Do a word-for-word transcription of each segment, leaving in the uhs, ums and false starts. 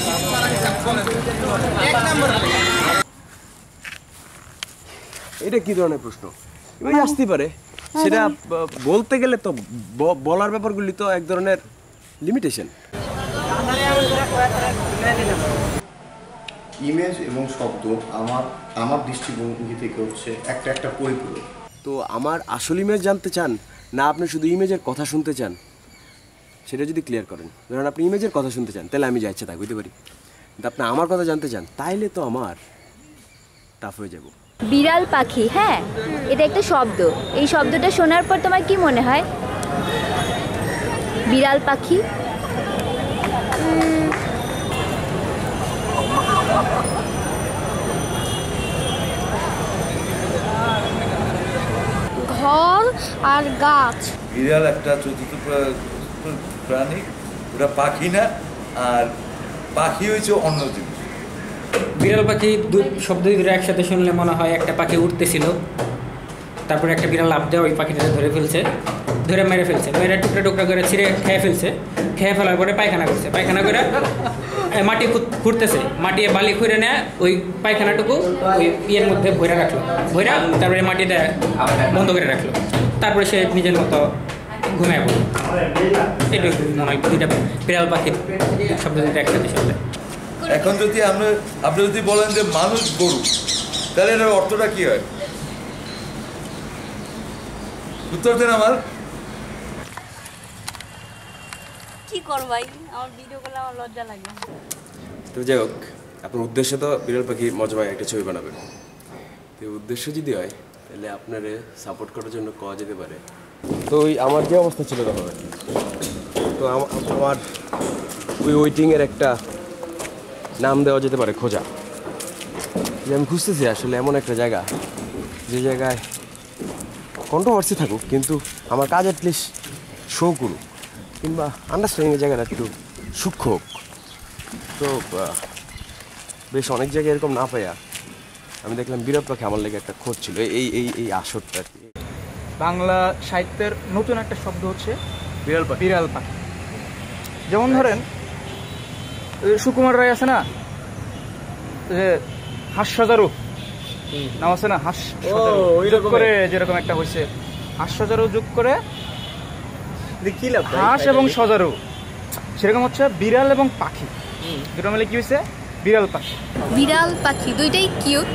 এটা কি ধরনের প্রশ্ন? এভাবে আসতে পারে, সেটা বলতে গেলে তো বলার ব্যাপারগুলি তো এক ধরনের লিমিটেশন। ইমেজ এবং শব্দ আমার আমার দৃষ্টিভঙ্গি থেকে হচ্ছে একটা একটা পরিপূরক। তো আমার আসল ইমেজ জানতে চান না আপনি শুধু ইমেজের কথা শুনতে চান, সেটা যদি ক্লিয়ার করেন। ধরেন আপনি ইমেজের কথা শুনতে চান, তাহলে আমি যা ইচ্ছা তাই হইতে পারি। কিন্তু আপনি আমার কথা জানতে চান, তাইলে তো আমার টাফ হয়ে যাব। বিড়াল পাখি, হ্যাঁ এটা একটা শব্দ। এই শব্দটা শোনার পর তোমার কি মনে হয়? বিড়াল পাখি, ঘর আর গাছ। বিড়াল একটা চতুর্থ প্রাণী, ওটা পাখি না, আর পাখি হয়েছে অন্য জিনিস। বিড়াল পাখি শব্দ দুটো একসাথে শুনলে মনে হয় একটা পাখি উঠতেছিল, তারপরে একটা বিড়াল লাফ দেওয়া ওই পাখিটাকে ধরে ফেলছে, ধরে মেরে ফেলছে, মেরে টুকরা টুকরা করে ছিঁড়ে খেয়ে ফেলছে, খেয়ে ফেলার পরে পায়খানা করছে, পায়খানা করে মাটি খুঁড়তেছে, মাটি বালি খুঁড়ে নেয় ওই পায়খানাটুকু ওই ইয়ের মধ্যে ভৈরা রাখলো, ভৈরা তারপরে মাটিটা বন্ধ করে রাখলো, তারপরে সে নিজের মতো ঘুমিয়ে পড়লো। এটুকু মনে হয় দুইটা বিড়াল পাখির শব্দ দুটো একসাথে শুনলে। এখন যদি আমরা আপনি যদি বলেন যে মানুষ গরু, তাহলে এটার অর্থটা কি হয়? উত্তর দেন আমার। কি করব ভাই, আমার ভিডিও করলে আমার লজ্জা লাগে। তো যাই হোক, আপনার উদ্দেশ্য তো বিড়াল পাখি মজায় একটা ছবি বানাবেন। তো উদ্দেশ্য যদি হয় তাহলে আপনারে সাপোর্ট করার জন্য কওয়া যেতে পারে। তো ওই আমার যে অবস্থা ছিল তখন আর কি, তো আমার ওই ওয়েটিংয়ের একটা নাম দেওয়া যেতে পারে খোঁজা। যে আমি খুঁজতেছি আসলে এমন একটা জায়গা, যে জায়গায় কন্ট্রোভার্সি থাকুক কিন্তু আমার কাজ অ্যাটলিস্ট শো করুক, কিংবা আন্ডারস্ট্যান্ডিংয়ের জায়গাটা একটু সূক্ষ্ম হোক। তো বেশ অনেক জায়গায় এরকম না পাইয়া আমি দেখলাম বিড়াল পাখি আমার লেগে একটা খোঁজ ছিল, এই এই এই আসরটা আর কি। বাংলা সাহিত্যের নতুন একটা শব্দ হচ্ছে বিড়াল পাখি। বিড়াল পাখি যেমন ধরেন সুকুমার রায় আছে না, যে হাস্যজারু নাম আছে না, হাস যোগ করে যেরকম একটা হয়েছে, হাস্যজারু যোগ করে হাঁস এবং সজারু, সেরকম হচ্ছে বিড়াল এবং পাখি দুটো মিলে কি হয়েছে বিড়াল পাখি। বিড়াল পাখি দুইটাই কিউট,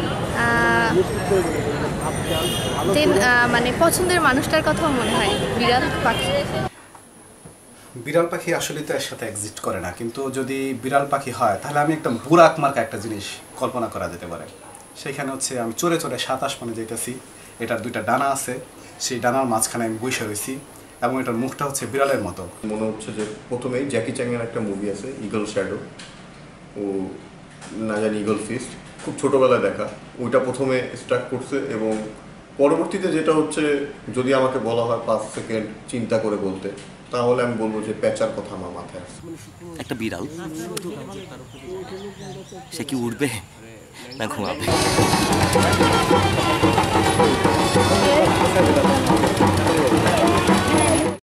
মানে পছন্দের মানুষটার কথাও মনে হয় বিড়াল পাখি। বিড়াল পাখি আসলে তো এর সাথে এক্সিস্ট করে না, কিন্তু যদি বিড়াল পাখি হয় তাহলে আমি একটা বুরাক মার্কা একটা জিনিস কল্পনা করা যেতে পারে। সেইখানে হচ্ছে আমি চড়ে চড়ে সাত আসমানে যেতেছি, এটার দুইটা ডানা আছে, সেই ডানার মাঝখানে আমি বসে রয়েছি এবং এটার মুখটা হচ্ছে বিড়ালের মতো। মনে হচ্ছে যে প্রথমেই জ্যাকি চ্যাংয়ের একটা মুভি আছে ইগল শ্যাডো, ও না জানি ইগল ফিস্ট, খুব ছোটোবেলায় দেখা, ওইটা প্রথমে স্টার্ট করছে এবং পরবর্তীতে যেটা হচ্ছে যদি আমাকে বলা হয় পাঁচ সেকেন্ড চিন্তা করে বলতে, তাহলে আমি বলবো যে প্যাঁচার কথা আমার মাথায় আসে। একটা বিড়াল, সে কি উঠবে না ঘুমাবে?